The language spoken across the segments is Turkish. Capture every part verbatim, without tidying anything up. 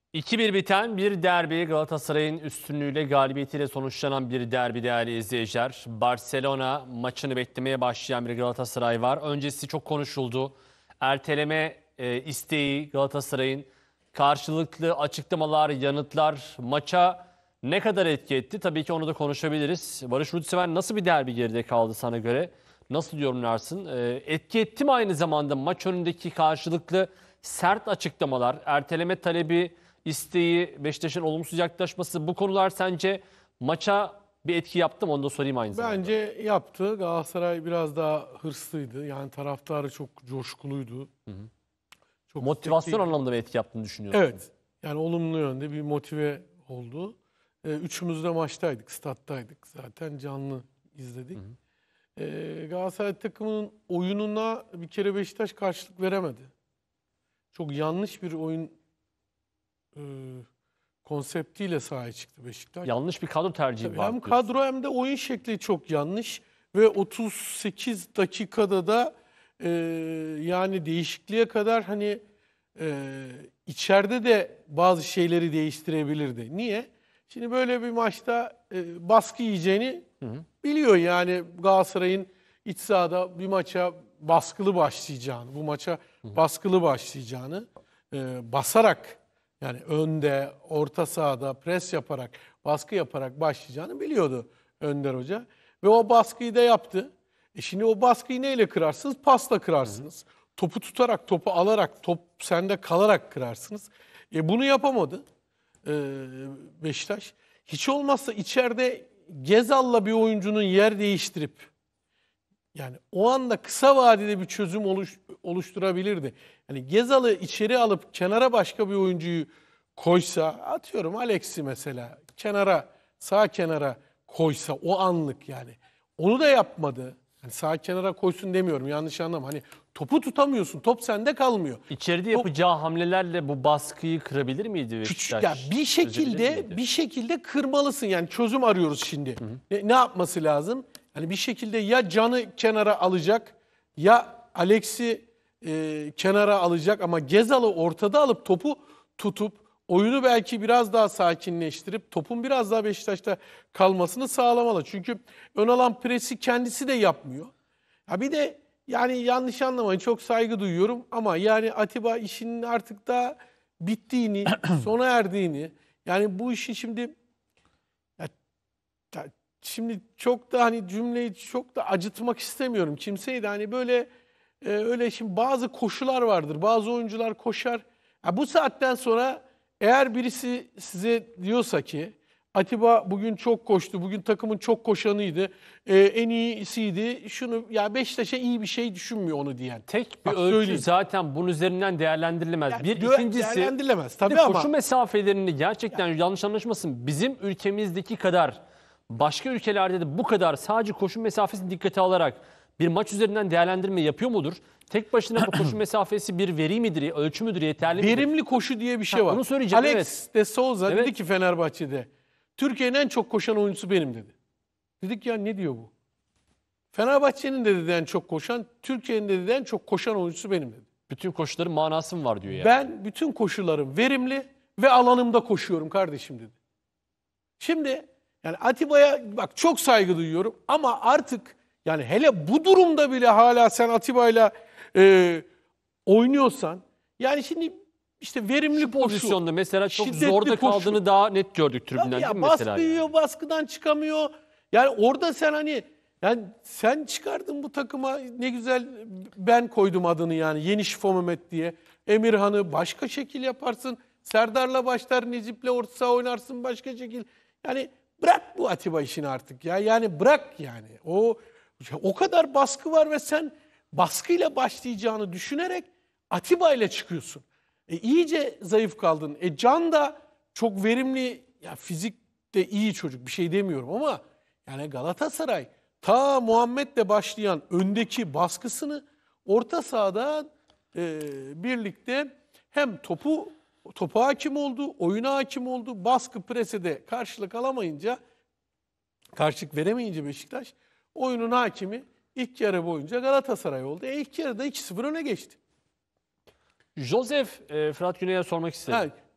iki bir biten bir derbi, Galatasaray'ın üstünlüğüyle galibiyetiyle sonuçlanan bir derbi değerli izleyiciler. Barcelona maçını beklemeye başlayan bir Galatasaray var. Öncesi çok konuşuldu. Erteleme e, isteği Galatasaray'ın, karşılıklı açıklamalar, yanıtlar maça ne kadar etki etti? Tabii ki onu da konuşabiliriz. Barış Yurtsever, nasıl bir derbi geride kaldı sana göre? Nasıl yorumlarsın? E, etki etti mi aynı zamanda maç önündeki karşılıklı sert açıklamalar, erteleme talebi, isteği, Beşiktaş'ın olumsuz yaklaşması, bu konular sence maça bir etki yaptı mı? Onu da sorayım aynı zamanda. Bence yaptı. Galatasaray biraz daha hırslıydı. Yani taraftarı çok coşkuluydu. Hı hı. Çok Motivasyon istekliydi. anlamında bir etki yaptığını düşünüyorsun. Evet. Yani olumlu yönde bir motive oldu. Ee, üçümüz de maçtaydık, stat'taydık. Zaten canlı izledik. Hı hı. Ee, Galatasaray takımının oyununa bir kere Beşiktaş karşılık veremedi. Çok yanlış bir oyun e, konseptiyle sahaya çıktı Beşiktaş. Yanlış bir kadro tercihi Tabii var hem diyorsun. kadro hem de oyun şekli çok yanlış ve otuz sekiz dakikada da e, yani değişikliğe kadar hani e, içeride de bazı şeyleri değiştirebilirdi. Niye? Şimdi böyle bir maçta e, baskı yiyeceğini Hı hı. biliyor yani Galatasaray'ın iç sahada bir maça baskılı başlayacağını, bu maça baskılı başlayacağını e, basarak yani önde, orta sahada pres yaparak, baskı yaparak başlayacağını biliyordu Önder Hoca. Ve o baskıyı da yaptı. E şimdi o baskıyı neyle kırarsınız? Pasla kırarsınız. Hı hı. Topu tutarak, topu alarak, top sende kalarak kırarsınız. E bunu yapamadı e, Beşiktaş. Hiç olmazsa içeride Gezal'la bir oyuncunun yer değiştirip yani o anda kısa vadede bir çözüm oluş, oluşturabilirdi. Yani Gezal'ı içeri alıp kenara başka bir oyuncuyu koysa, atıyorum Alex'i mesela kenara, sağ kenara koysa o anlık yani. Onu da yapmadı. Yani sağ kenara koysun demiyorum, yanlış anlama. Hani topu tutamıyorsun, top sende kalmıyor. İçeride Top, yapacağı hamlelerle bu baskıyı kırabilir miydi küçük Beşiktaş? ya bir Çözebilir şekilde miydi? bir şekilde kırmalısın yani çözüm arıyoruz şimdi. Hı hı. Ne, ne yapması lazım? Hani bir şekilde ya Can'ı kenara alacak ya Alex'i e, kenara alacak ama Gezal'ı ortada alıp topu tutup oyunu belki biraz daha sakinleştirip topun biraz daha Beşiktaş'ta kalmasını sağlamalı. Çünkü ön alan presi kendisi de yapmıyor. Ha bir de yani yanlış anlamayın çok saygı duyuyorum ama yani Atiba işinin artık da bittiğini, sona erdiğini yani bu işi şimdi ya, ya şimdi çok da hani cümleyi çok da acıtmak istemiyorum kimseyi de hani böyle e, öyle şimdi bazı koşular vardır. Bazı oyuncular koşar. Ya bu saatten sonra eğer birisi size diyorsa ki Atiba bugün çok koştu, bugün takımın çok koşanıydı, e, en iyisiydi. Şunu ya Beşiktaş'a iyi bir şey düşünmüyor onu diyen. Tek bir Bak ölçü söyleyeyim. zaten bunun üzerinden değerlendirilemez. Ya, Bir dö- ikincisi, değerlendirilemez bir de tabii koşu ama mesafelerini gerçekten yanlış anlaşılmasın. Bizim ülkemizdeki kadar başka ülkelerde de bu kadar sadece koşu mesafesini dikkate alarak bir maç üzerinden değerlendirme yapıyor mudur? Tek başına bu koşu mesafesi bir veri midir, ölçü müdür, yeterli midir? verimli koşu diye bir şey Ha, var. onu söyleyeceğim, Alex evet. de Souza Evet. dedi ki Fenerbahçe'de Türkiye'nin en çok koşan oyuncusu benim dedi. Dedik ya ne diyor bu? Fenerbahçe'nin de dedi en çok koşan, Türkiye'nin de dedi en çok koşan oyuncusu benim dedi. Bütün koşuların manası mı var diyor yani. Ben bütün koşularım verimli ve alanımda koşuyorum kardeşim dedi. Şimdi yani Atiba'ya bak çok saygı duyuyorum ama artık yani hele bu durumda bile hala sen Atiba'yla e, oynuyorsan yani şimdi işte verimli Şu koşu, pozisyonda mesela çok şiddetli zorda koşu. kaldığını daha net gördük Tabii tribünden, değil ya mi baskı mesela? yiyor, Yani? baskıdan çıkamıyor. Yani orada sen hani yani sen çıkardın bu takıma ne güzel ben koydum adını yani Yeni Şifo Mehmet diye. Emirhan'ı başka şekil yaparsın. Serdar'la başlar, Necip'le orta saha oynarsın başka şekil. Yani bırak bu Atiba işini artık ya. Yani bırak yani. O o kadar baskı var ve sen baskıyla başlayacağını düşünerek Atiba ile çıkıyorsun. E iyice zayıf kaldın. E Can da çok verimli, ya fizik de iyi çocuk bir şey demiyorum ama yani Galatasaray ta Muhammed'le başlayan öndeki baskısını orta sahada e, birlikte hem topu topa hakim oldu, oyuna hakim oldu. Baskı prese de karşılık alamayınca, karşılık veremeyince Beşiktaş oyunun hakimi ilk yarı boyunca Galatasaray oldu. E ilk yarıda iki sıfır öne geçti. Josef, e, Fırat Güney'e sormak istedim. Yani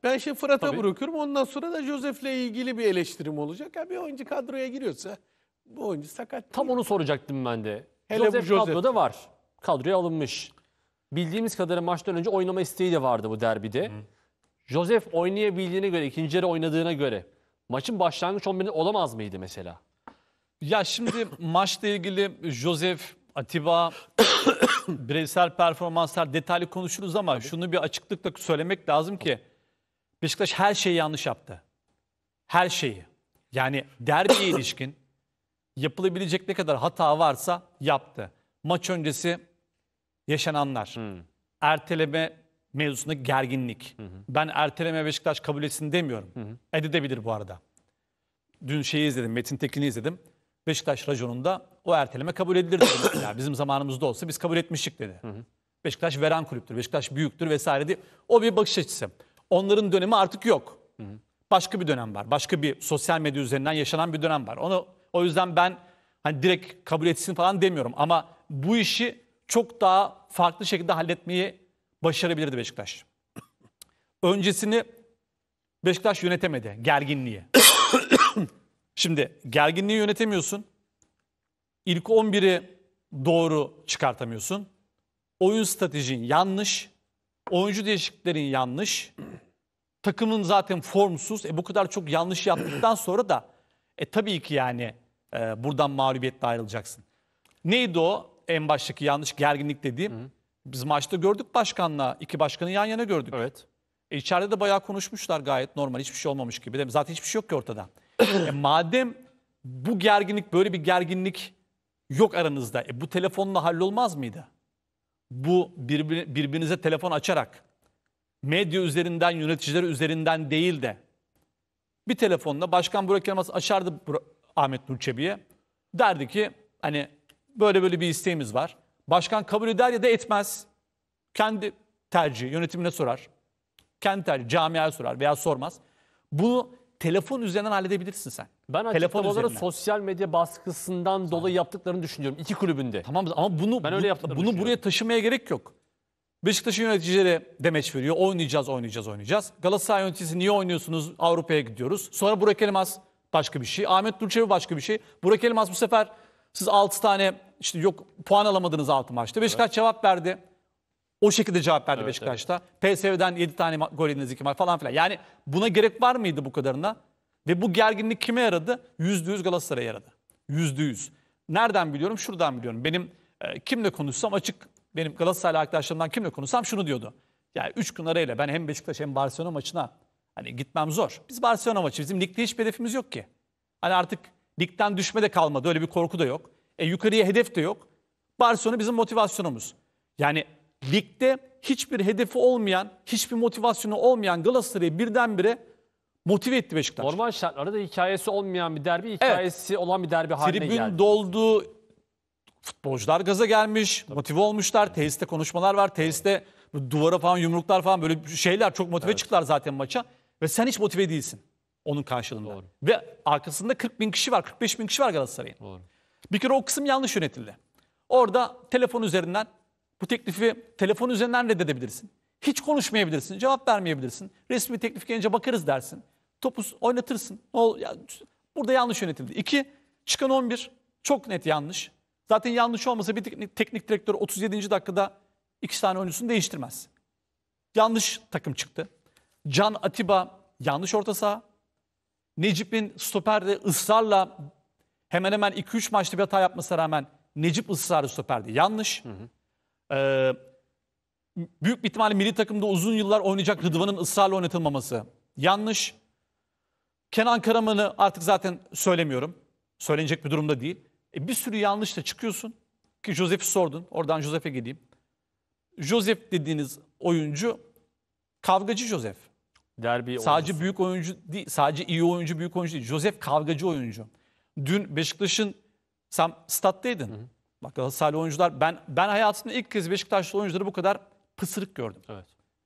Ben şimdi Fırat'a Tabii. bırakıyorum. Ondan sonra da Josef'le ilgili bir eleştirim olacak. Ya bir oyuncu kadroya giriyorsa bu oyuncu sakat Tam değil. onu soracaktım ben de. Hele bu Josef Josef. kadroda var. Kadroya alınmış. Bildiğimiz kadarıyla maçtan önce oynama isteği de vardı bu derbide. Hı. Josef oynayabildiğine göre, ikinci yarı oynadığına göre maçın başlangıç on biri olamaz mıydı mesela? Ya şimdi maçla ilgili Josef, Atiba, bireysel performanslar detaylı konuşuruz ama Tabii. şunu bir açıklıkla söylemek lazım ki Beşiktaş her şeyi yanlış yaptı. Her şeyi. Yani derbiye ilişkin yapılabilecek ne kadar hata varsa yaptı. Maç öncesi yaşananlar, hmm. erteleme mevzusunda gerginlik. Hı hı. Ben erteleme Beşiktaş kabul etsin demiyorum. Hı hı. Edebilir bu arada. Dün şeyi izledim, Metin Tekin'i izledim. Beşiktaş raconunda o erteleme kabul edilir dedi. Yani bizim zamanımızda olsa biz kabul etmiştik dedi. Hı hı. Beşiktaş veren kulüptür, Beşiktaş büyüktür vesaire diye. O bir bakış açısı. Onların dönemi artık yok. Hı hı. Başka bir dönem var. Başka bir sosyal medya üzerinden yaşanan bir dönem var. Onu o yüzden ben hani direkt kabul etsin falan demiyorum ama bu işi çok daha farklı şekilde halletmeyi başarabilirdi Beşiktaş. Öncesini Beşiktaş yönetemedi, gerginliği. Şimdi gerginliği yönetemiyorsun. İlk on biri doğru çıkartamıyorsun. Oyun stratejin yanlış. Oyuncu değişikliklerin yanlış. Takımın zaten formsuz. E bu kadar çok yanlış yaptıktan sonra da e tabii ki yani e, buradan mağlubiyetle ayrılacaksın. Neydi o en baştaki yanlış gerginlik dediğim? Hı. Biz maçta gördük başkanla. İki başkanı yan yana gördük. Evet. E içeride de bayağı konuşmuşlar gayet normal. Hiçbir şey olmamış gibi. Zaten hiçbir şey yok ki ortada. e madem bu gerginlik, böyle bir gerginlik yok aranızda. E bu telefonla hallolmaz mıydı? Bu birbir, birbirinize telefon açarak medya üzerinden, yöneticileri üzerinden değil de bir telefonla Başkan Burak Yılmaz açardı Ahmet Nur Çebi'ye. Derdi ki hani böyle böyle bir isteğimiz var. Başkan kabul eder ya da etmez. Kendi tercihi, yönetimine sorar. Kendi tercihi, camiaya sorar veya sormaz. Bunu telefon üzerinden halledebilirsin sen. Ben açıklamaları sosyal medya baskısından dolayı yaptıklarını düşünüyorum. İki kulübünde. Tamam ama bunu, ben öyle bu, bunu buraya taşımaya gerek yok. Beşiktaş'ın yöneticileri demeç veriyor. Oynayacağız, oynayacağız, oynayacağız. Galatasaray yöneticisi niye oynuyorsunuz? Avrupa'ya gidiyoruz. Sonra Burak Elmas başka bir şey. Ahmet Nurçevi başka bir şey. Burak Elmas bu sefer siz altı tane işte yok puan alamadınız altı maçta. Beşiktaş evet. cevap verdi. O şekilde cevap verdi evet, Beşiktaş'ta. Evet. P S V'den yedi tane gol yediniz iki maç falan filan. Yani buna gerek var mıydı bu kadarına? Ve bu gerginlik kime yaradı? Yüzde yüz Galatasaray'a yaradı. Yüzde yüz. Nereden biliyorum? Şuradan biliyorum. Benim e, kimle konuşsam açık, benim Galatasaraylı arkadaşlarımdan kimle konuşsam şunu diyordu. Yani üç gün arayla ben hem Beşiktaş hem Barcelona maçına hani gitmem zor. Biz Barcelona maçı, bizim ligde hiçbir hedefimiz yok ki. Hani artık ligden düşme de kalmadı. Öyle bir korku da yok. E yukarıya hedef de yok. Barcelona bizim motivasyonumuz. Yani ligde hiçbir hedefi olmayan, hiçbir motivasyonu olmayan Galatasaray'ı birdenbire motive etti Beşiktaş. Normal şartlarda da hikayesi olmayan bir derbi, hikayesi evet. olan bir derbi haline Tribün geldi. Tribün doldu, futbolcular gaza gelmiş, Tabii. motive olmuşlar. Tesiste konuşmalar var, tesiste duvara falan yumruklar falan böyle şeyler çok motive evet. çıktılar zaten maça. Ve sen hiç motive değilsin onun karşılığında. Doğru. Ve arkasında kırk bin kişi var, kırk beş bin kişi var Galatasaray'ın. Bir kere o kısım yanlış yönetildi. Orada telefon üzerinden bu teklifi telefon üzerinden reddedebilirsin. Hiç konuşmayabilirsin, cevap vermeyebilirsin. Resmi teklif gelince bakarız dersin. Topu oynatırsın. Burada yanlış yönetildi. İki, çıkan on bir çok net yanlış. Zaten yanlış olmasa bir teknik, teknik direktör otuz yedinci dakikada iki tane oyuncusunu değiştirmez. Yanlış takım çıktı. Can Atiba yanlış orta saha. Necip'in stoperde ısrarla hemen hemen iki üç maçta bir hata yapmasına rağmen Necip ısrarı stoperde yanlış. Hı hı. Ee, büyük bir ihtimalle milli takımda uzun yıllar oynayacak Rıdvan'ın ısrarla oynatılmaması yanlış. Kenan Karaman'ı artık zaten söylemiyorum. Söylenecek bir durumda değil. E bir sürü yanlışla çıkıyorsun. Ki Josef'i sordun. Oradan Josef'e geleyim. Josef dediğiniz oyuncu kavgacı Josef. Derbi sadece oyuncusu. Büyük oyuncu değil. Sadece iyi oyuncu, büyük oyuncu değil. Josef kavgacı oyuncu. Dün Beşiktaş'ın sen stat'taydın. Hı hı. Bak Galatasaraylı oyuncular ben ben hayatımda ilk kez Beşiktaşlı oyuncuları bu kadar pısırık gördüm. Evet.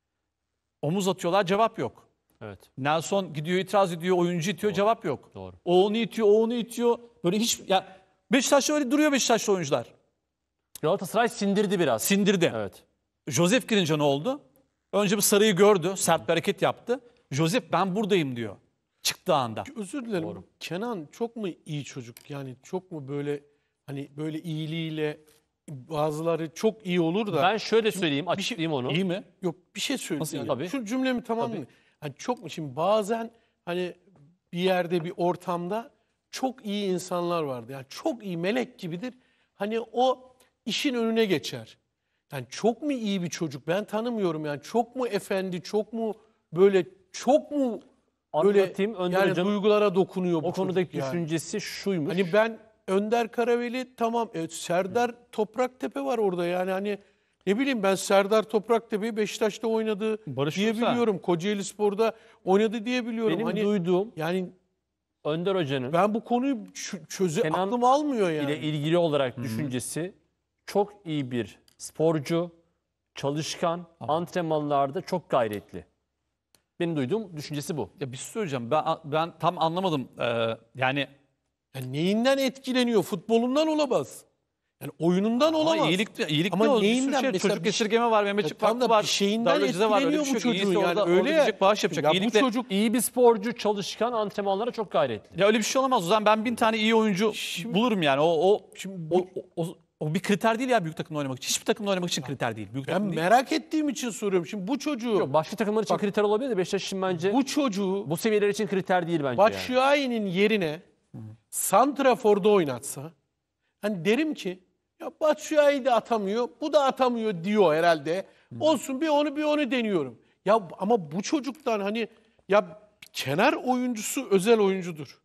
Omuz atıyorlar, cevap yok. Evet. Nelson gidiyor, itiraz ediyor, oyuncu itiyor, Doğru. cevap yok. Doğru. O onu itiyor, o onu itiyor. Böyle hiç ya Beşiktaş'ta öyle duruyor Beşiktaşlı oyuncular. Galatasaray sindirdi biraz. Sindirdi. Evet. Josef girince ne oldu? Önce bir sarıyı gördü, sert bir hareket yaptı. Josef ben buradayım diyor. Çıktığı anda. Özür dilerim. Kenan çok mu iyi çocuk? Yani çok mu böyle hani böyle iyiliğiyle bazıları çok iyi olur da. Ben şöyle söyleyeyim, açıklayayım onu. İyi mi? Yok bir şey söyleyeyim. Nasıl Yani. iyi? Tabii. Şu cümlemi tamamlayayım. Hani çok mu şimdi bazen hani bir yerde bir ortamda çok iyi insanlar vardı. Yani çok iyi melek gibidir. Hani o işin önüne geçer. Yani çok mu iyi bir çocuk? Ben tanımıyorum yani. Çok mu efendi, çok mu böyle çok mu böyle Anlatayım, Önder yani Hocam duygulara dokunuyor bu o konudaki çocuk yani. düşüncesi şuymuş. Hani ben Önder Karaveli tamam evet, Serdar Topraktepe var orada yani hani ne bileyim ben Serdar Topraktepe'yi Beşiktaş'ta oynadı Barış diye Yoksa. biliyorum. Kocaelispor'da oynadı diye biliyorum. Benim hani duyduğum yani Önder Hoca'nın ben bu konuyu ç- çöze Kenan aklım almıyor yani. ile ilgili olarak düşüncesi çok iyi bir sporcu, çalışkan, antrenmanlarda çok gayretli. Benim duyduğum düşüncesi bu. Ya bir şey söyleyeceğim. Ben ben tam anlamadım. Ee, yani Yani neyinden etkileniyor? Futbolundan olamaz. Yani oyunundan ama olamaz. iyilik de- iyilik Ama de o. Bir sürü neyinden? şey. Mesela Çocuk bir- esirgeme var, Ya Mehmetçik tamam Vakfı da var. bir şeyinden Darülacı'da var, öyle etkileniyor bir bu şey yok. çocuğun İyisi yani. orada, Öyle orada ya. gidecek, bağış yapacak. Ya bu İyilikle- çocuk İyi bir sporcu, çalışkan, antrenmanlara çok gayretli. Ya öyle bir şey olamaz. O zaman ben bin tane iyi oyuncu bulurum yani. O o Şimdi o, o, o, o bir kriter değil ya büyük takımda oynamak için. Hiçbir takımda oynamak için kriter değil. Büyük ben takım değil. merak ettiğim için soruyorum. Şimdi bu çocuğu Yok, başka takımlar için Bak- kriter olabilir de Beşiktaş için bence bu, bu çocuğu seviyeler için kriter değil bence yani. Batshuayi'nin yerine santraforda oynatsa hani derim ki ya Batshuayi de atamıyor, bu da atamıyor diyor herhalde. Olsun bir onu bir onu deniyorum. Ya ama bu çocuktan hani ya kenar oyuncusu özel oyuncudur.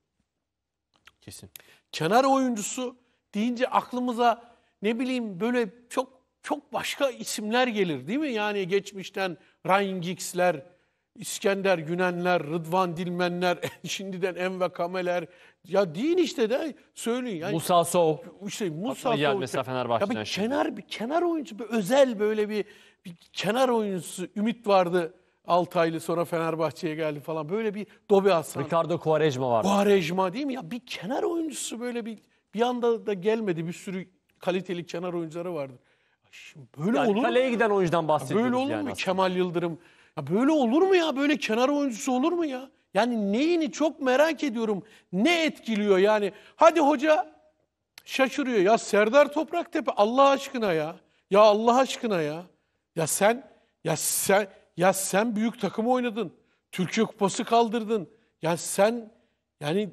Kesin. Kenar oyuncusu deyince aklımıza ne bileyim böyle çok çok başka isimler gelir değil mi? Yani geçmişten Ryan Giggs'ler, İskender Günenler, Rıdvan Dilmenler, şimdiden Enver Kameler. Ya deyin işte de söyleyin. Yani Musa Sow. işte Musa Aklıma geldi Sow- mesela Fenerbahçe'den Ya bir şimdi. kenar bir kenar oyuncu bir özel böyle bir, bir kenar oyuncusu Ümit vardı. altı aylı sonra Fenerbahçe'ye geldi falan. Böyle bir Dobi Hasan. Ricardo Quaresma var. Quaresma değil mi ya? Bir kenar oyuncusu böyle bir bir anda da gelmedi. Bir sürü kaliteli kenar oyuncuları vardı. Şimdi böyle Yani olur mu? kaleye giden oyuncudan bahsediyoruz Böyle olur yani mu? aslında. Kemal Yıldırım. Ya böyle olur mu ya? Böyle kenar oyuncusu olur mu ya? Yani neyini çok merak ediyorum. Ne etkiliyor yani? Hadi hoca şaşırıyor. Ya Serdar Topraktepe Allah aşkına ya. Ya Allah aşkına ya. Ya sen ya sen ya sen büyük takım oynadın. Türkiye Kupası kaldırdın. Ya sen yani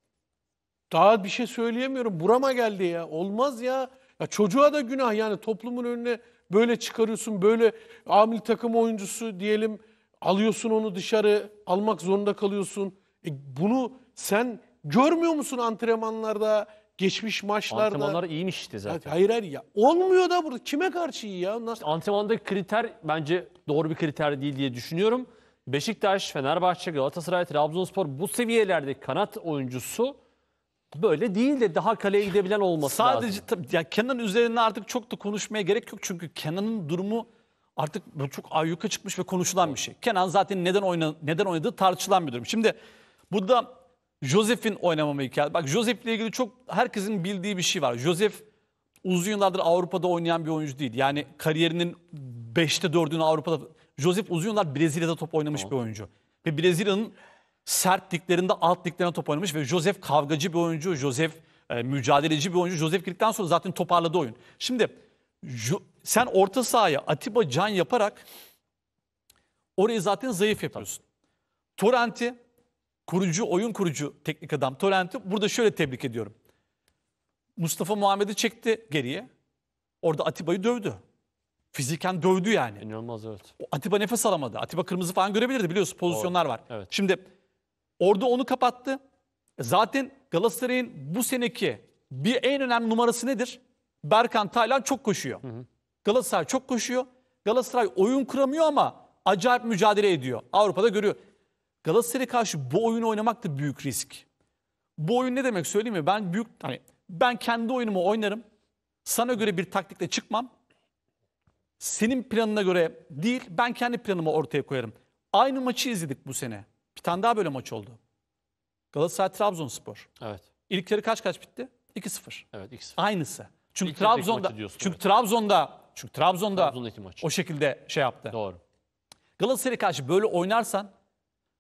daha bir şey söyleyemiyorum. Burama geldi ya. Olmaz ya. Ya çocuğa da günah yani toplumun önüne böyle çıkarıyorsun. Böyle amil takım oyuncusu diyelim alıyorsun onu dışarı almak zorunda kalıyorsun. E bunu sen görmüyor musun antrenmanlarda, geçmiş maçlarda? Antrenmanlar iyiymiş işte Ya zaten. hayır hayır ya. Olmuyor da burada. Kime karşı iyi ya? Nasıl? Antrenmandaki kriter bence doğru bir kriter değil diye düşünüyorum. Beşiktaş, Fenerbahçe, Galatasaray, Trabzonspor bu seviyelerde kanat oyuncusu böyle değil de daha kaleye gidebilen olması Sadece lazım. tabii ya Kenan üzerine artık çok da konuşmaya gerek yok. Çünkü Kenan'ın durumu artık böyle çok ayyuka çıkmış ve konuşulan bir şey. Kenan zaten neden oyna, neden oynadığı tartışılan bir durum. Şimdi burada Josef'in oynamama hikayesi. Bak Josef'le ilgili çok herkesin bildiği bir şey var. Josef uzun yıllardır Avrupa'da oynayan bir oyuncu değil. Yani kariyerinin beşte dördünü Avrupa'da. Josef uzun yıllar Brezilya'da top oynamış bir oyuncu. Ve Brezilya'nın sert liglerinde, alt liglerinde top oynamış ve Josef kavgacı bir oyuncu, Josef e, mücadeleci bir oyuncu. Josef girdikten sonra zaten toparladı oyun. Şimdi Jo- sen orta sahaya Atiba Can yaparak orayı zaten zayıf yapıyorsun. Torrent'i, kurucu, oyun kurucu teknik adam Torrent'i burada şöyle tebrik ediyorum. Mustafa Muhammed'i çekti geriye. Orada Atiba'yı dövdü. Fiziken dövdü yani. İnanılmaz evet. O Atiba nefes alamadı. Atiba kırmızı falan görebilirdi biliyorsun pozisyonlar var. Evet. Şimdi orada onu kapattı. Zaten Galatasaray'ın bu seneki bir en önemli numarası nedir? Berkan Taylan çok koşuyor. Galatasaray çok koşuyor. Galatasaray oyun kuramıyor ama acayip mücadele ediyor. Avrupa'da görüyor. Galatasaray'a karşı bu oyunu oynamak da büyük risk. Bu oyun ne demek söyleyeyim mi? Ben büyük hani ben kendi oyunumu oynarım. Sana göre bir taktikle çıkmam. Senin planına göre değil, ben kendi planımı ortaya koyarım. Aynı maçı izledik bu sene. Bir tane daha böyle maç oldu. Galatasaray Trabzonspor. Evet. İlk yarı kaç kaç bitti? iki sıfır. Evet X. Aynısı. Çünkü İlk yarıdaki Trabzon'da maçı diyorsun, çünkü evet. Trabzon'da çünkü Trabzon'da Trabzon'daki maç. o şekilde şey yaptı. Doğru. Galatasaray'a karşı böyle oynarsan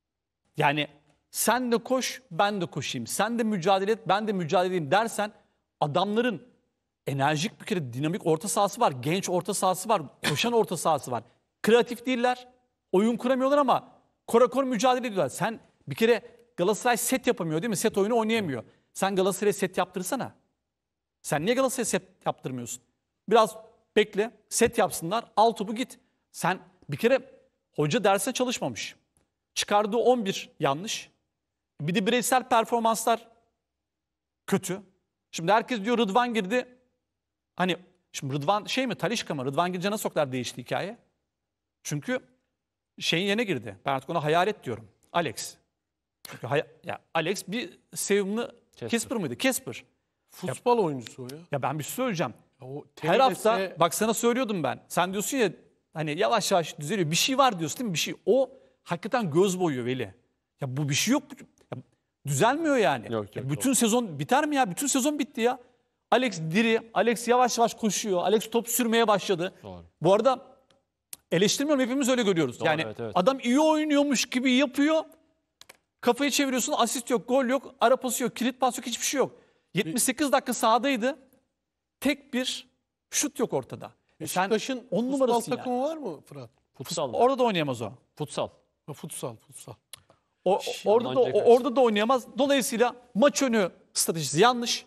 Yani sen de koş, ben de koşayım. Sen de mücadele et, ben de mücadele edeyim dersen adamların enerjik bir kere dinamik orta sahası var. Genç orta sahası var. Koşan orta sahası var. Kreatif değiller. Oyun kuramıyorlar ama korakor mücadele ediyorlar. Sen bir kere Galatasaray set yapamıyor değil mi? Set oyunu oynayamıyor. Sen Galatasaray'a set yaptırsana. Sen niye Galatasaray'a set yaptırmıyorsun? Biraz bekle, set yapsınlar, al topu git. Sen bir kere hoca derse çalışmamış. Çıkardığı on bir yanlış. Bir de bireysel performanslar kötü. Şimdi herkes diyor Rıdvan girdi. Hani şimdi Rıdvan şey mi Talisca mı? Rıdvan girince nasıl o kadar değişti hikaye? Çünkü şeyin yerine girdi. Ben artık ona hayalet diyorum. Alex. Çünkü hay- ya Alex bir sevimli Casper. Casper mıydı? Casper. Futbol oyuncusu o ya. Ya ben bir şey söyleyeceğim. Ya o Her T D S hafta bak sana söylüyordum ben. Sen diyorsun ya hani yavaş yavaş düzeliyor. Bir şey var diyorsun değil mi? Bir şey. O hakikaten göz boyuyor Veli. Ya bu bir şey yok. Ya, düzelmiyor yani. Yok, yok, Ya yok. bütün sezon biter mi ya? Bütün sezon bitti ya. Alex diri. Alex yavaş yavaş koşuyor. Alex top sürmeye başladı. Doğru. Bu arada eleştirmiyorum, hepimiz öyle görüyoruz. Doğru, yani evet, evet. adam iyi oynuyormuş gibi yapıyor. Kafayı çeviriyorsun, asist yok, gol yok, ara pası yok, kilit pas yok, hiçbir şey yok. yetmiş sekiz dakika sahadaydı. Tek bir şut yok ortada. E sen Beşiktaş'ın on futbol numarasın takımı var mı Fırat? Futsal. Orada da oynayamaz o. Futsal. Ha, futsal, futsal. O- o- orada da Almanca o- orada da oynayamaz. Dolayısıyla maç önü stratejisi yanlış.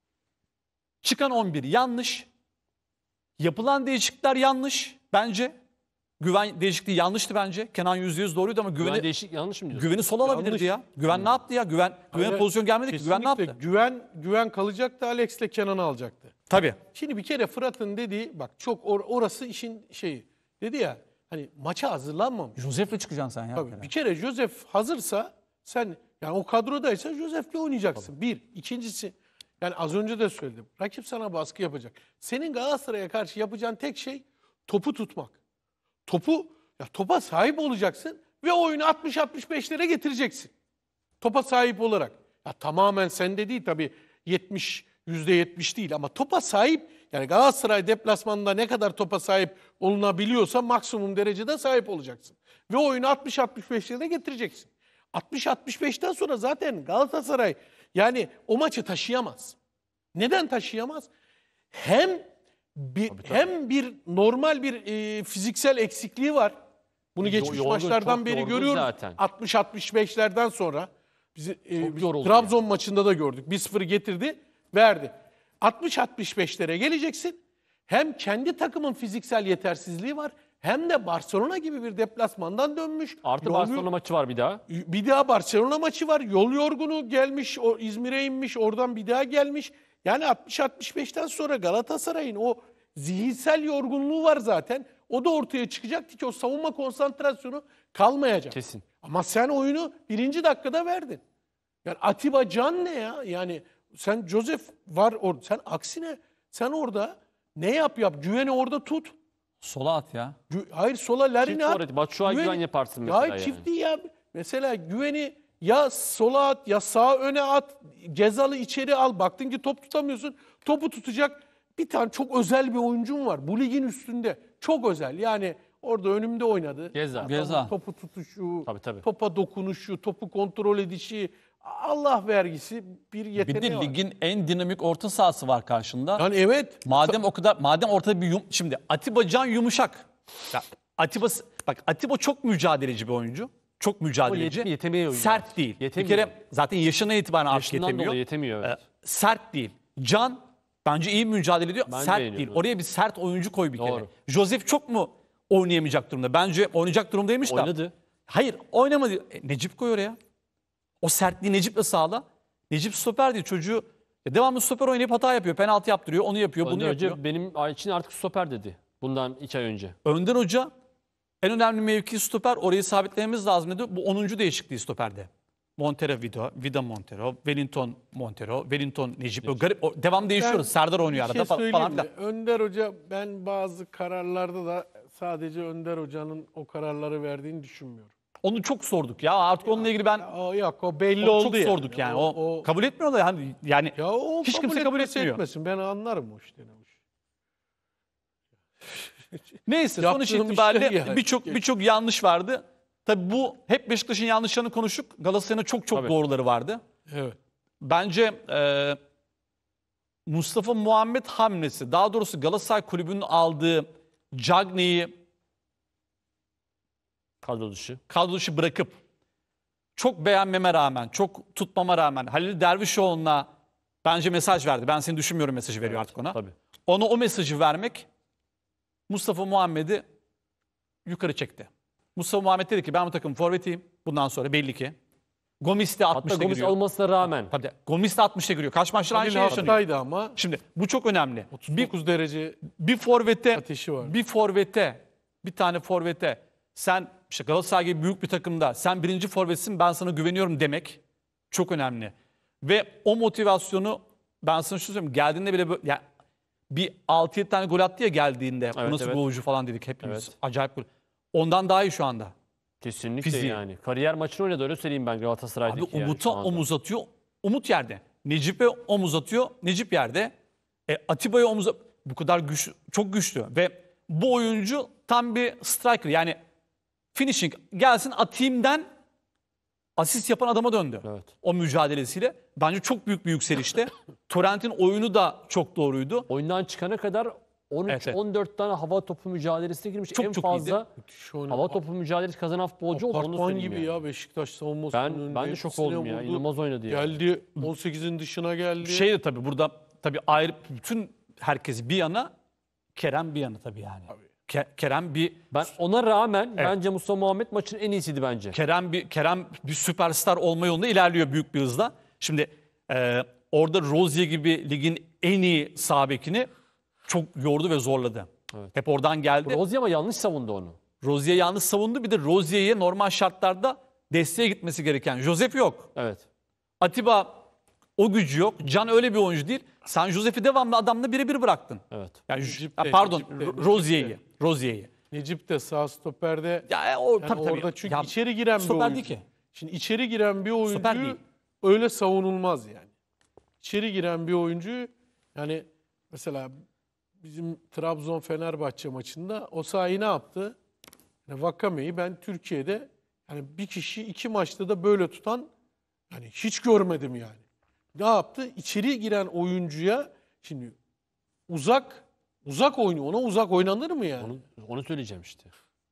Çıkan on bir yanlış. Yapılan değişiklikler yanlış bence. Güven değişikliği yanlıştı bence. Kenan yüzde yüz doğruydu ama Güven güveni, değişik yanlış mı diyorsun? güveni sol alabilirdi Yanlış. ya. Güven ne yaptı ya? Güven güven Hayır, pozisyon gelmedi ki. Güven ne kesinlikle yaptı? Güven, güven kalacaktı, Alex'le Kenan'ı alacaktı. Tabii. Şimdi bir kere Fırat'ın dediği, bak çok or- orası işin şeyi. Dedi ya hani maça hazırlanmamış. Josef'le çıkacaksın sen ya. Tabii, bir kere Josef hazırsa sen yani o kadrodaysa Josef'le oynayacaksın. Bir. İkincisi yani az önce de söyledim. Rakip sana baskı yapacak. Senin Galatasaray'a karşı yapacağın tek şey topu tutmak. Topu ya topa sahip olacaksın ve oyunu altmış altmış beşlere getireceksin. Topa sahip olarak. Ya tamamen sende değil tabii yetmiş yüzde yetmiş değil ama topa sahip yani Galatasaray deplasmanında ne kadar topa sahip olunabiliyorsa maksimum derecede sahip olacaksın. Ve oyunu altmış altmış beşlere getireceksin. altmış altmış beşten sonra zaten Galatasaray yani o maçı taşıyamaz. Neden taşıyamaz? Hem bir, hem bir normal bir e, fiziksel eksikliği var. Bunu geçmiş yorgun, maçlardan çok beri yorgun görüyoruz. zaten. altmış altmış beşlerden sonra bizi e, Çok biz yoruldu Trabzon maçında da gördük. bir sıfır getirdi, verdi. altmış altmış beşlere geleceksin. Hem kendi takımın fiziksel yetersizliği var hem de Barcelona gibi bir deplasmandan dönmüş. Artı Yol- Barcelona maçı var bir daha. bir daha Barcelona maçı var. Yol yorgunu gelmiş, o İzmir'e inmiş, oradan bir daha gelmiş. Yani altmış altmış beşten sonra Galatasaray'ın o zihinsel yorgunluğu var zaten. O da ortaya çıkacaktı ki o savunma konsantrasyonu kalmayacak. Kesin. Ama sen oyunu birinci dakikada verdin. Yani Atiba Can ne ya? Yani sen Josef var orada. Sen aksine sen orada ne yap yap? Güveni orada tut. Sola at ya. Gü- Hayır sola Larin'i Çift at. forvet, Batshuayi güven yaparsın mesela Ya yani. çift değil ya. Mesela güveni ya sola at ya sağa öne at. Cezalı içeri al. Baktın ki top tutamıyorsun. Topu tutacak bir tane çok özel bir oyuncun var. Bu ligin üstünde. Çok özel. Yani orada önümde oynadı. Geza. Adamın Geza. Topu tutuşu, Tabii, tabii. topa dokunuşu, topu kontrol edişi. Allah vergisi bir Bir yeteneği de var. ligin en dinamik orta sahası var karşında. Yani evet. Madem o kadar madem ortada bir yum, şimdi Atiba Can yumuşak. Ya Atiba bak Atiba çok mücadeleci bir oyuncu. Çok mücadeleci. yet- yetemeği oyuncu. Sert değil. Yetemiyor. Bir kere zaten yaşına itibaren artık Yaşından yetemiyor. dolayı yetemiyor, evet. Ee, sert değil. Can bence iyi mücadele ediyor. Ben de sert beğeniyorum. değil. Oraya bir sert oyuncu koy bir kere. Doğru. Josef çok mu oynayamayacak durumda? Bence oynayacak durumdaymış da. Oynadı. Hayır oynamadı. E, Necip koy oraya. O sertliği Necip'le sağla. Necip stoper değil çocuğu. Ya devamlı stoper oynayıp hata yapıyor. Penaltı yaptırıyor. Onu yapıyor. Bunu Önder yapıyor. Hoca benim için artık stoper dedi. Bundan iki ay önce. Önder Hoca en önemli mevki stoper. Orayı sabitlememiz lazım dedi. Bu onuncu değişikliği stoperde. Montero Vida, Vida Montero, Wellington Montero, Wellington Necip. O garip, o, devam değişiyoruz. Serdar oynuyor Bir şey arada fa- söyleyeyim falan mi? filan. Önder Hoca ben bazı kararlarda da sadece Önder Hoca'nın o kararları verdiğini düşünmüyorum. Onu çok sorduk ya. Artık onunla ilgili ben O yok o belli onu oldu çok yani. sorduk yani. O, kabul etmiyor da yani yani ya o hiç kimse kabul etmesi etmiyor. etmesin. Ben anlarım o işte. Neyse sonuç Yaptığım itibariyle işler yani. birçok birçok yanlış vardı. Tabii bu hep Beşiktaş'ın yanlışlarını konuştuk. Galatasaray'ın çok çok Tabii. doğruları vardı. Evet. Bence e, Mustafa Muhammed hamlesi, daha doğrusu Galatasaray Kulübü'nün aldığı Cagney'i Kadro dışı. kadro dışı bırakıp çok beğenmeme rağmen, çok tutmama rağmen Halil Dervişoğlu'na bence mesaj verdi. Ben seni düşünmüyorum mesajı veriyor artık ona. Tabii. Ona o mesajı vermek Mustafa Muhammed'i yukarı çekti. Mustafa Muhammed dedi ki ben bu takımın forvetiyim. Bundan sonra belli ki. Gomis de Hatta altmışta Gomis giriyor. almasına rağmen. Tabii. Gomis de altmışta giriyor. Kaç maçlar aynı Halil şey yaşanıyor. hastaydı ama Şimdi bu çok önemli. otuz Bir, dokuz derece bir forvete ateşi var. bir forvete bir tane forvete sen işte Galatasaray gibi büyük bir takımda sen birinci forvetsin ben sana güveniyorum demek çok önemli. Ve o motivasyonu ben sana şunu söyleyeyim geldiğinde bile böyle, ya bir altı yedi tane gol attı ya geldiğinde. Evet, bu nasıl evet. golcü falan dedik hepimiz. Evet. Acayip gol. Ondan daha iyi şu anda. Kesinlikle Fiziği. yani. Kariyer maçını oynadı öyle söyleyeyim ben Abi Galatasaray'daki. yani Umut'a şu anda. omuz atıyor. Umut yerde. Necip'e omuz atıyor. Necip yerde. E, Atiba'ya omuz bu kadar güçlü, çok güçlü ve bu oyuncu tam bir striker. Yani finishing gelsin atayımden asist yapan adama döndü. Evet. O mücadelesiyle. Bence çok büyük bir yükselişte. Torrent'in oyunu da çok doğruydu. Oyundan çıkana kadar on üç Evet, evet. on dört tane hava topu mücadelesine girmiş. Çok en çok fazla Şu an hava topu mücadelesi kazanan futbolcu oldu. Onu apartman söyleyeyim gibi yani. ya Beşiktaş savunmasının Ben, önünde. ben de şok hepsine oldum ya. vurdu. İnanılmaz oynadı ya. Geldi on sekizin dışına geldi. Şey de tabii burada tabii ayrı bütün herkes bir yana Kerem bir yana tabii yani. Ke- Kerem bir Ben ona rağmen Evet. bence Mustafa Muhammed maçın en iyisiydi bence. Kerem bir Kerem bir süperstar olma yolunda ilerliyor büyük bir hızla. Şimdi e, orada Rozier gibi ligin en iyi sağ bekini çok yordu ve zorladı. Evet. Hep oradan geldi. Rozier ama yanlış savundu onu. Rozier yalnız savundu. Bir de Rozier'e normal şartlarda desteğe gitmesi gereken. Joseph yok. Evet. Atiba o gücü yok. Can öyle bir oyuncu değil. Sen Joseph'i devamlı adamla birebir bıraktın. Evet. Yani Necip ha, de, pardon Necip de, Ro- Necip Rozier'i. de. Rozier'i. Necip de sağ stoperde. Ya e, o Yani tabii tabii. orada çünkü Ya, içeri giren bir stoper oyuncu. değil ki. Şimdi içeri giren bir Stoper oyuncu değil. öyle savunulmaz yani. İçeri giren bir oyuncu yani mesela bizim Trabzon Fenerbahçe maçında Osayi ne yaptı? Yani Vakame'yi ben Türkiye'de yani bir kişi iki maçta da böyle tutan yani hiç görmedim yani. Ne yaptı? İçeri giren oyuncuya şimdi uzak uzak oynuyor. Ona uzak oynanır mı yani? Onu, onu söyleyeceğim işte.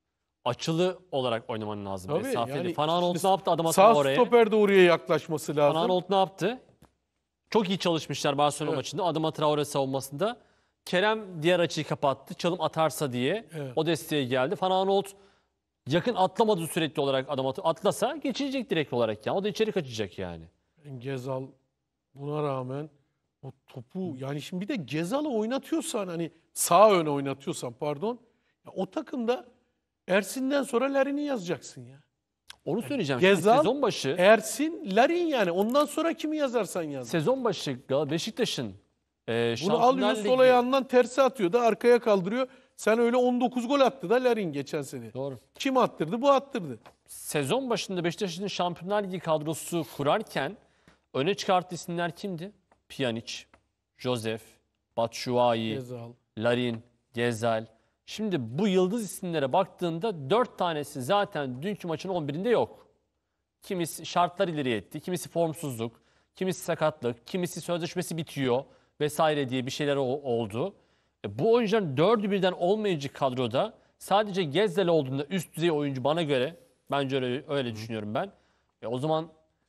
Açılı olarak oynaman lazım. Tabii, Mesafeli. yani Van Aanholt işte ne yaptı adam Sağ atama oraya? stoper de oraya yaklaşması Van lazım. Aanholt ne yaptı? Çok iyi çalışmışlar Barcelona Evet. maçında. Adama Traore savunmasında. Kerem diğer açıyı kapattı. Çalım atarsa diye. Evet. O desteğe geldi. Van Aanholt yakın atlamadı sürekli olarak adam atı- atlasa geçilecek direkt olarak ya. O da içeri kaçacak yani. Gezal buna rağmen o topu yani şimdi bir de Gezal'ı oynatıyorsan hani sağ öne oynatıyorsan pardon ya o takımda Ersin'den sonra Larin'i yazacaksın ya. Onu söyleyeceğim. Şimdi Gezal, sezon başı Ersin, Larin yani ondan sonra kimi yazarsan yaz. sezon başı Gal- Beşiktaş'ın e, Bunu Şampiyonlar alıyor Ligi- sol ayağından tersi atıyor da arkaya kaldırıyor. Sen öyle on dokuz gol attı da Larin geçen sene. Doğru. Kim attırdı? Bu attırdı. Sezon başında Beşiktaş'ın Şampiyonlar Ligi kadrosu kurarken öne çıkarttığı isimler kimdi? Pjanic, Joseph, Batshuayi, Gezal. Larin, Gezal. Şimdi bu yıldız isimlere baktığında dört tanesi zaten dünkü maçın on birinde yok. Kimisi şartlar ileri etti, kimisi formsuzluk, kimisi sakatlık, kimisi sözleşmesi bitiyor vesaire diye bir şeyler o- oldu. E, bu oyuncuların dördü birden olmayacak kadroda sadece Gezzal olduğunda üst düzey oyuncu bana göre, bence öyle, öyle düşünüyorum ben. E, o zaman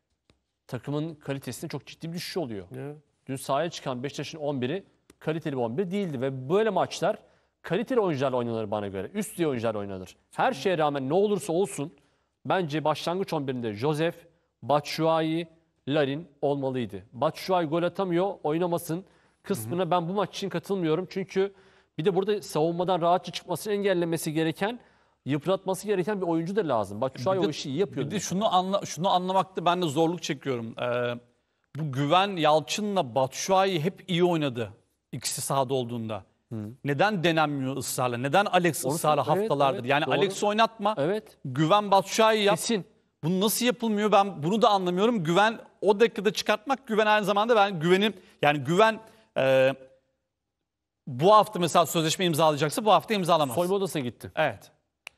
takımın kalitesinde çok ciddi bir düşüş oluyor. Ya. Dün sahaya çıkan Beşiktaş'ın on biri kaliteli bir on bir değildi ve böyle maçlar kaliteli oyuncularla oynanır bana göre. Üst düzey oyuncularla oynanır. Her şeye rağmen ne olursa olsun bence başlangıç on birinde Joseph, Batshuayi, Larin olmalıydı. Batshuayi gol atamıyor, oynamasın kısmına ben bu maç için katılmıyorum. Çünkü bir de burada savunmadan rahatça çıkmasını engellemesi gereken, yıpratması gereken bir oyuncu da lazım. Batshuayi o işi iyi yapıyor. Bir de şunu anla, şunu anlamakta ben de zorluk çekiyorum. Ee, bu Güven Yalçın'la Batshuayi hep iyi oynadı. İkisi sahada olduğunda. Neden denenmiyor ısrarla? Neden Alex Onu ısrarla söyle- evet, haftalardır? evet, yani doğru. Alex'i oynatma. Evet. Güven Batshuayi yap. Kesin. Bu nasıl yapılmıyor ben bunu da anlamıyorum. Güven o dakikada çıkartmak Güven aynı zamanda ben Güven'in yani Güven e, bu hafta mesela sözleşme imzalayacaksa bu hafta imzalamaz. Soyunma odasına gitti. Evet.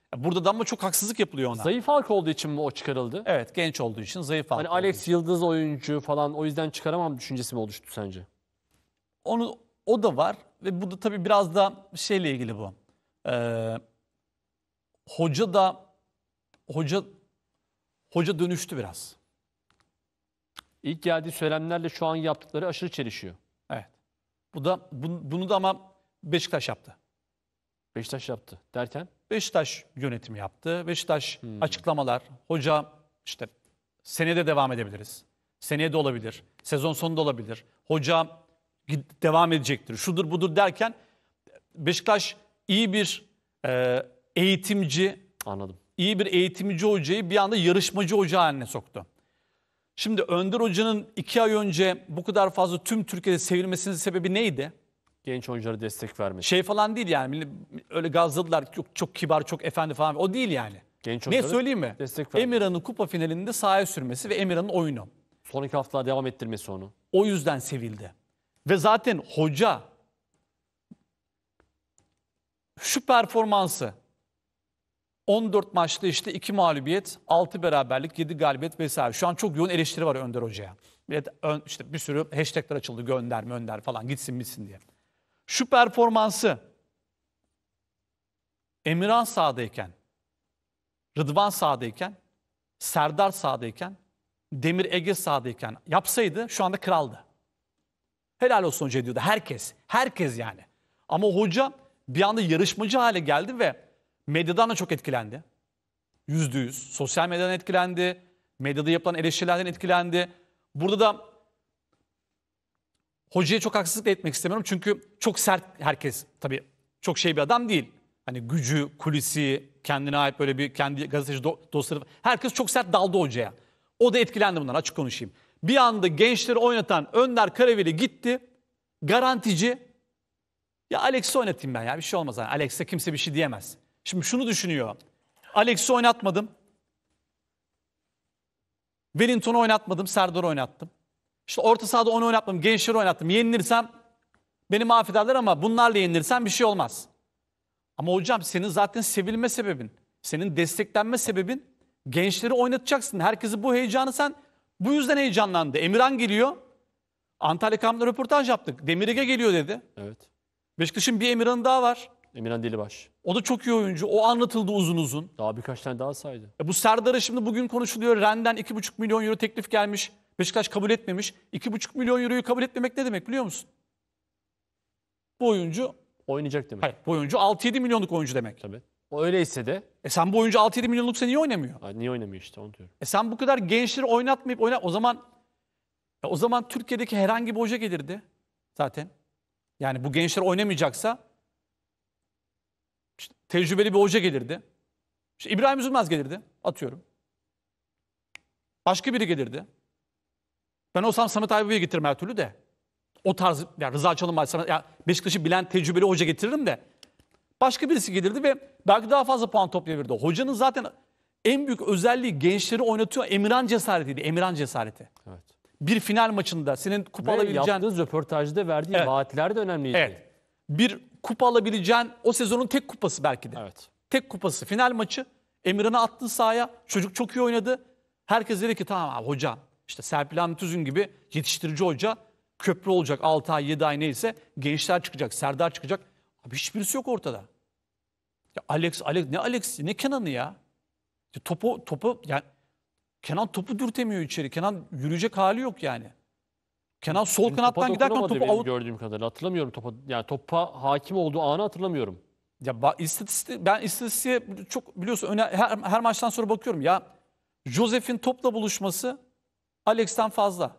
Burada da ama çok haksızlık yapılıyor ona. Zayıf halk olduğu için mi o çıkarıldı? Evet, genç olduğu için zayıf halk Hani olduğu Alex için. Yıldız oyuncu falan o yüzden çıkaramam düşüncesi mi oluştu sence? Onu, o da var ve bu da tabii biraz da şeyle ilgili bu. Ee, hoca da hoca hoca dönüştü biraz. İlk geldiği söylemlerle şu an yaptıkları aşırı çelişiyor. Evet. Bu da bunu, bunu da ama Beşiktaş yaptı. Beşiktaş yaptı derken? Beşiktaş yönetimi yaptı. Beşiktaş açıklamalar. Hoca işte senede devam edebiliriz. Seneye de olabilir. Sezon sonunda olabilir. Hoca gid- devam edecektir. Şudur budur derken Beşiktaş iyi bir e, eğitimci, Anladım. iyi bir eğitimci hocayı bir anda yarışmacı hoca haline soktu. Şimdi Önder Hoca'nın iki ay önce bu kadar fazla tüm Türkiye'de sevilmesinin sebebi neydi? Genç oyunculara destek vermesi. Şey falan değil yani. Öyle gazladılar. Çok, çok kibar, çok efendi falan. O değil yani. Genç Ne oyunculara söyleyeyim mi? destek vermesi. Emirhan'ın kupa finalinde sahaya sürmesi ve Emirhan'ın oyunu. Sonraki haftalar devam ettirmesi onu. O yüzden sevildi. Ve zaten hoca şu performansı on dört maçta işte iki mağlubiyet, altı beraberlik, yedi galibiyet vesaire. Şu an çok yoğun eleştiri var Önder Hoca'ya. Evet, ön- işte bir sürü hashtagler açıldı. Gönder, gönder falan gitsin bitsin diye. Şu performansı Emirhan sahadayken, Rıdvan sahadayken, Serdar sahadayken, Demir Ege sahadayken yapsaydı şu anda kraldı. Helal olsun hoca diyordu herkes. Herkes yani. Ama hoca bir anda yarışmacı hale geldi ve medyadan da çok etkilendi. Yüzde yüz. Sosyal medyadan etkilendi. Medyada yapılan eleştirilerden etkilendi. Burada da hocaya çok haksızlık da etmek istemiyorum. Çünkü çok sert herkes. Tabii çok şey bir adam değil. Hani gücü, kulisi, kendine ait böyle bir kendi gazeteci do- dostları. Herkes çok sert daldı hocaya. O da etkilendi bundan, açık konuşayım. Bir anda gençleri oynatan Önder Karaveli gitti. Garantici. Ya Alex'i oynatayım ben ya, bir şey olmaz. Yani Alex'e kimse bir şey diyemez. Şimdi şunu düşünüyor. Alex'i oynatmadım. Wellington'u oynatmadım. Serdar'ı oynattım. İşte orta sahada onu oynatmadım. Gençleri oynattım. Yenilirsem beni mahvederler ama bunlarla yenilirsem bir şey olmaz. Ama hocam senin zaten sevilme sebebin, senin desteklenme sebebin gençleri oynatacaksın. Herkesi bu heyecanı sen bu yüzden heyecanlandı. Emirhan geliyor. Antalya kampında röportaj yaptık. Demir Ege geliyor dedi. Evet. Beşiktaş'ın bir Emirhan'ı daha var. Emirhan Dilibaş. O da çok iyi oyuncu. O anlatıldı uzun uzun. Daha birkaç tane daha saydı. E bu Serdar'a şimdi bugün konuşuluyor. Rennes'den iki buçuk milyon euro teklif gelmiş. Beşiktaş kabul etmemiş. iki buçuk milyon euroyu kabul etmemek ne demek biliyor musun? Bu oyuncu, Oynayacak demek. hayır bu oyuncu altı yedi milyonluk oyuncu demek. Tabii. O öyleyse de E sen bu oyuncu altı yedi milyonluksa niye oynamıyor? Ay, niye oynamıyor işte onu diyorum. E sen bu kadar gençleri oynatmayıp oynat o zaman e o zaman Türkiye'deki herhangi bir hoca gelirdi zaten. Yani bu gençler oynamayacaksa işte tecrübeli bir hoca gelirdi. İşte İbrahim Üzülmez gelirdi, atıyorum. Başka biri gelirdi. Ben olsam Samet Aybaba'yı getiririm her türlü de. O tarz, ya Rıza Çalınbay, sana, ya Beşiktaş'ı bilen tecrübeli hoca getiririm de. Başka birisi gelirdi ve belki daha fazla puan toplayabilirdi. Hocanın zaten en büyük özelliği gençleri oynatıyor. Emirhan cesaretiydi. Emirhan cesareti. Evet. Bir final maçında senin kupa Ve alabileceğin... yaptığınız röportajda verdiği Evet. vaatler de önemliydi. Evet. Bir kupa alabileceğin o sezonun tek kupası belki de. Evet. Tek kupası final maçı. Emirhan'ı attı sahaya. Çocuk çok iyi oynadı. Herkes dedi ki tamam abi hoca. İşte Serpil Hamit Üzün gibi yetiştirici hoca. Köprü olacak altı ay yedi ay neyse. Gençler çıkacak. Serdar çıkacak. Abi hiçbirisi yok ortada. Ya Alex, Alex ne Alex ne Kenan'ı ya? ya topu topu yani Kenan topu dürtemiyor içeri. Kenan yürüyecek hali yok yani. Kenan sol Dün kanattan topa giderken dokunamadı topu benim avut. gördüğüm kadarıyla. Hatırlamıyorum topa. Yani topa hakim olduğu anı hatırlamıyorum. Ya ba- istatistik, ben istatistiğe çok biliyorsun öne, her, her maçtan sonra bakıyorum ya. Josef'in topla buluşması Alex'ten fazla.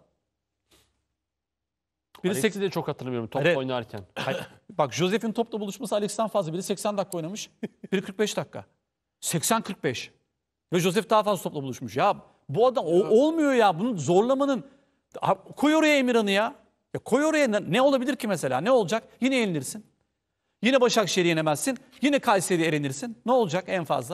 Biri Alex'i sek- de çok hatırlamıyorum top Evet. oynarken. Hayır, bak Josef'in topla buluşması Alex'ten fazla. Biri seksen dakika oynamış, biri kırk beş dakika. seksen kırk beş. Ve Josef daha fazla topla buluşmuş. Ya bu adam o, olmuyor ya. Bunu zorlamanın Ha, koy oraya Emirhan'ı ya. ya. Koy oraya ne, ne olabilir ki mesela? Ne olacak? Yine yenilirsin. Yine Başakşehir'i yenemezsin. Yine Kayseri'ye elenirsin. Ne olacak en fazla?